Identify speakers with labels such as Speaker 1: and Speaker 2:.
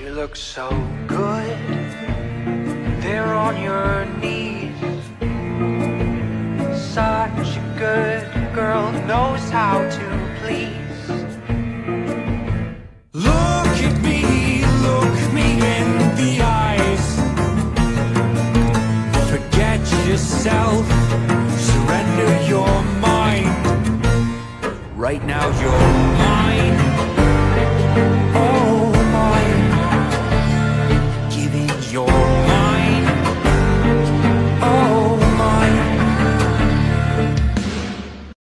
Speaker 1: You look so good there on your knees. Such a good girl, knows how to please. Look me in the eyes. Forget yourself, surrender your mind. Right now